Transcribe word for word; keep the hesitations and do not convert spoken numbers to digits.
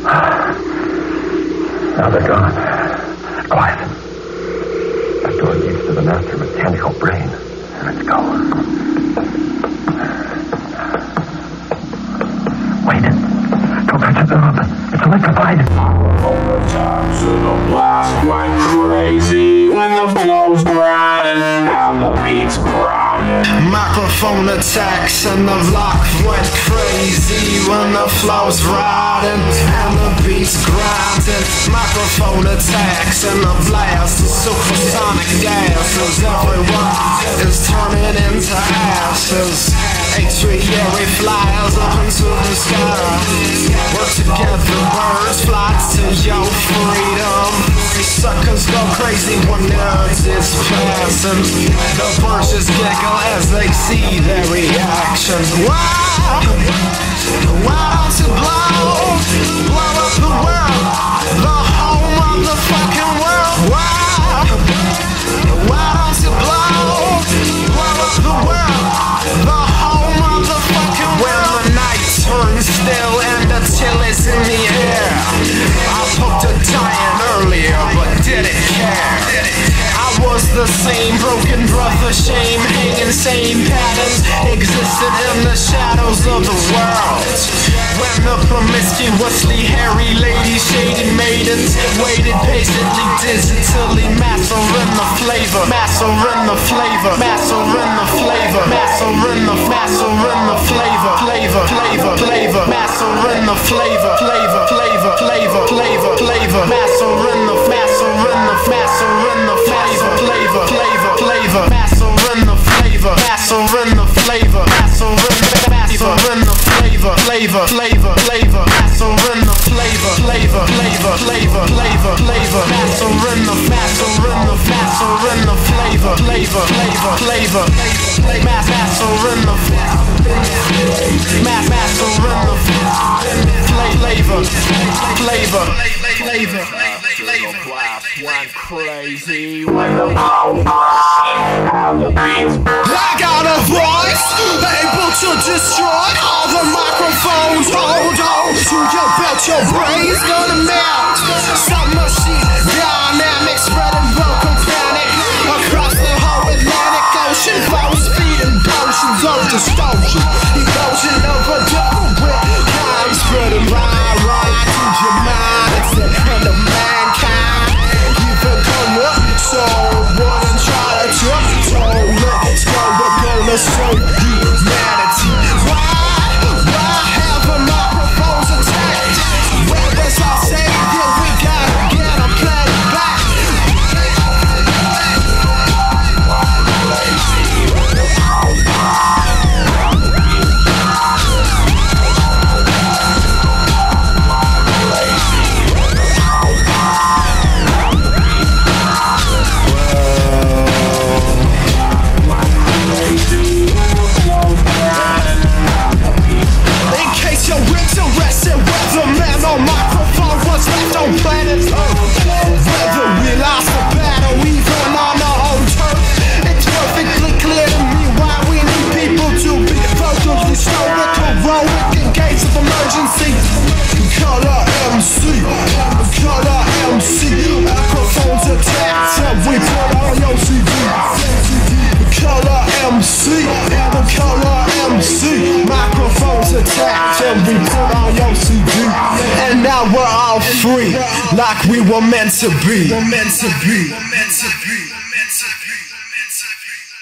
Now they're gone. Quiet. That door leads to the master mechanical brain. Let's go. Wait. Don't touch the knob. It's electrified. Times of the blast went crazy when the flows grinding and the beats grinding. Microphone attacks and the block went crazy when the flow's riding and the beats grinding. Microphone attacks and the blast of supersonic gases. Everyone is turning into ashes. Atriary flies up into the sky. Work together, birds fly to your freedom. Suckers go crazy when nerds is passing. The birds just giggle as they see their reactions. Why? Why don't you blow? Blow up the world, the whole motherfucking world. Why? Why don't you blow? Blow up the world, the whole motherfucking world. When the night turns still and the chill is in the air, I poked a giant earlier but didn't care. I was the same broken brother, shame, hanging same patterns existed in the shadows of the world. When the promiscuously hairy ladies, shady maidens, waited patiently, digitally, mastering the flavor, mastering the flavor, mastering the flavor, mastering the, mastering the flavor, flavor, flavor, flavor, mastering the flavor, flavor, flavor, flavor, flavor, flavor, mastering the, mastering the, mastering the flavor, flavor, flavor, flavor, mastering the flavor, mastering the flavor, mastering the, mastering the flavor, flavor, flavor, flavor, mastering the flavor, flavor, flavor, flavor, flavor, flavor, mastering the, mastering the, mastering the flavor, flavor, flavor, flavor, mass mastering the, mass mastering the flavor, flavor, flavor, flavor. Went crazy when the I got a voice able to destroy all the microphones. Hold on to your belt, your brain's gonna melt. Submachine dynamic, spreading vocal panic across the whole Atlantic Ocean. Force feeding potions of distortion, erosion of a double wit. I'm spreading right, right to your mind. It's the end of mankind. So wouldn't try to tiptoe. Let's go, we're gonna save humanity. Why? Why have the microphones attacked? Where is our savior? We gotta get our planet back. Planet Earth, whether we lost the battle, even on our own turf, it's perfectly clear to me why we need people to be vocally stoic, heroic in case of emergency. Color M C, color M C, microphones attacked and we put on your C D. Color M C, color M C, microphones attacked and we put on your C D. And now we're all free, like we were meant to be. We're meant to be. We're meant to be. We're meant to be. We're meant to be.